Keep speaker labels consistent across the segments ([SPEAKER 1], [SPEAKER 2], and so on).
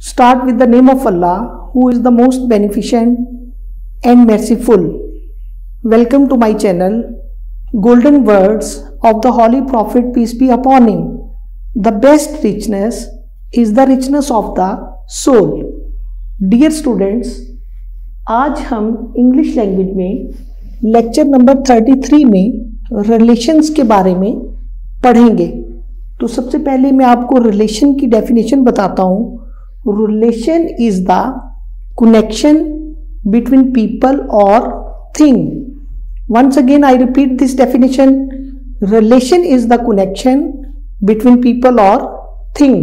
[SPEAKER 1] Start with the name of Allah, who is the most beneficent and merciful. Welcome to my channel, Golden Words of the Holy Prophet, peace be upon him. The best richness is the richness of the soul. Dear students, आज हम English language में lecture number 33 में relations के बारे में पढ़ेंगे। तो सबसे पहले मैं आपको रिलेशन की डेफिनेशन बताता हूँ। Relation is the connection between people और thing. Once again I repeat this definition, relation is the connection between people और थिंग।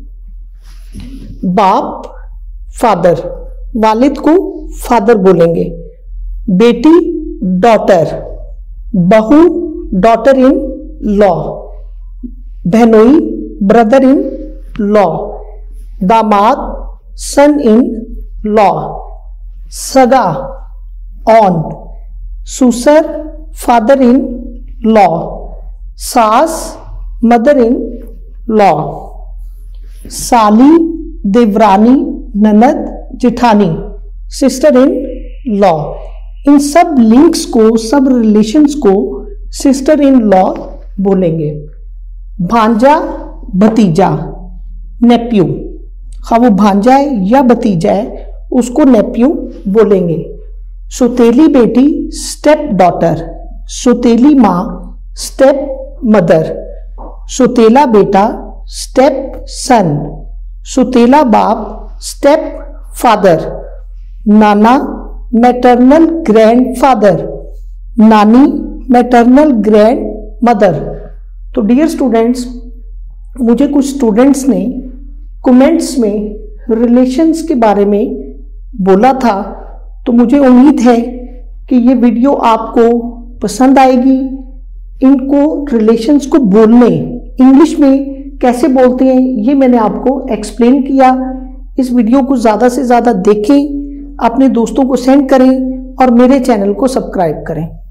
[SPEAKER 1] बाप फादर, वालिद को फादर बोलेंगे। बेटी डॉटर, बहू डॉटर इन लॉ, बहनोई ब्रदर इन लॉ, दामाद सन इन लॉ, सगा ऑन, सुसर फादर इन लॉ, सास मदर इन लॉ, साली देवरानी ननद जेठानी सिस्टर इन लॉ। इन सब लिंक्स को, सब रिलेशंस को सिस्टर इन लॉ बोलेंगे। भांजा भतीजा नेप्यू, हाँ वो भांजा है या भतीजा है उसको नेप्यू बोलेंगे। सुतेली बेटी स्टेप डॉटर, सुतेली माँ स्टेप मदर, सुतेला बेटा स्टेप सन, सुतेला बाप स्टेप फादर, नाना मैटरनल ग्रैंड फादर, नानी मैटरनल ग्रैंड मदर। तो डियर स्टूडेंट्स, मुझे कुछ स्टूडेंट्स ने कमेंट्स में रिलेशंस के बारे में बोला था, तो मुझे उम्मीद है कि ये वीडियो आपको पसंद आएगी। इनको रिलेशंस को बोलने इंग्लिश में कैसे बोलते हैं ये मैंने आपको एक्सप्लेन किया। इस वीडियो को ज़्यादा से ज़्यादा देखें, अपने दोस्तों को सेंड करें और मेरे चैनल को सब्सक्राइब करें।